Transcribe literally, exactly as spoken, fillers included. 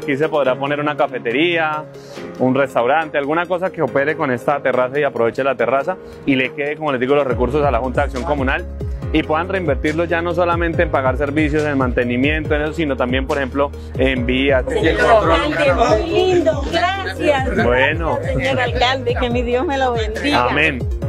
aquí se podrá poner una cafetería, un restaurante, alguna cosa que opere con esta terraza y aproveche la terraza y le quede, como les digo, los recursos a la Junta de Acción Comunal y puedan reinvertirlos ya no solamente en pagar servicios, en mantenimiento, en eso, sino también, por ejemplo, en vías. Señor alcalde, muy lindo, gracias. Bueno. Señor alcalde, que mi Dios me lo bendiga. Amén.